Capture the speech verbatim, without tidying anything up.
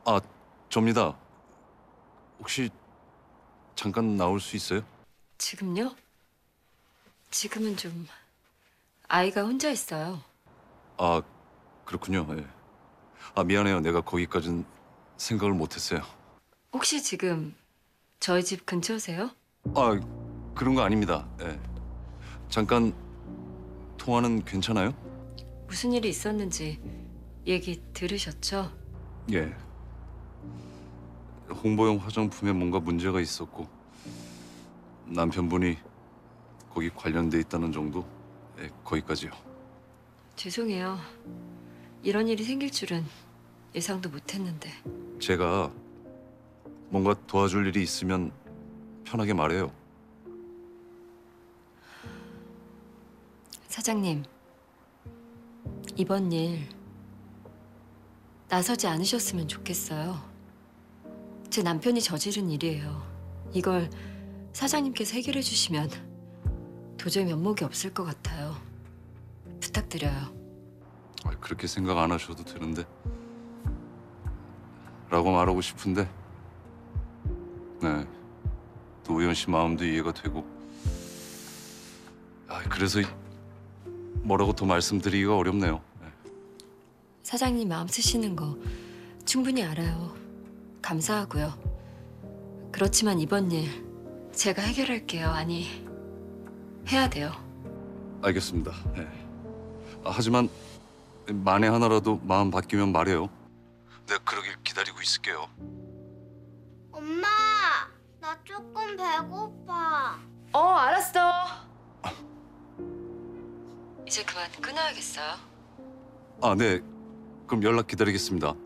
아, 접니다. 혹시 잠깐 나올 수 있어요? 지금요? 지금은 좀 아이가 혼자 있어요. 아, 그렇군요. 예. 아, 미안해요. 내가 거기까진 생각을 못했어요. 혹시 지금 저희 집 근처세요? 아, 그런 거 아닙니다. 예. 잠깐 통화는 괜찮아요? 무슨 일이 있었는지 얘기 들으셨죠? 예. 홍보용 화장품에 뭔가 문제가 있었고 남편분이 거기 관련돼 있다는 정도? 예, 거기까지요. 죄송해요. 이런 일이 생길 줄은 예상도 못했는데. 제가 뭔가 도와줄 일이 있으면 편하게 말해요. 사장님, 이번 일 나서지 않으셨으면 좋겠어요. 제 남편이 저지른 일이에요. 이걸 사장님께서 해결해 주시면 도저히 면목이 없을 것 같아요. 부탁드려요. 아, 그렇게 생각 안 하셔도 되는데 라고 말하고 싶은데 네, 또 우연 씨 마음도 이해가 되고 아, 그래서 이- 뭐라고 더 말씀드리기가 어렵네요. 네. 사장님 마음 쓰시는 거 충분히 알아요. 감사하고요. 그렇지만 이번 일 제가 해결할게요. 아니, 해야 돼요. 알겠습니다. 네. 아, 하지만 만에 하나라도 마음 바뀌면 말해요. 내가 그러길 기다리고 있을게요. 엄마, 나 조금 배고파. 어, 알았어. 이제 그만 끊어야겠어요. 아, 네. 그럼 연락 기다리겠습니다.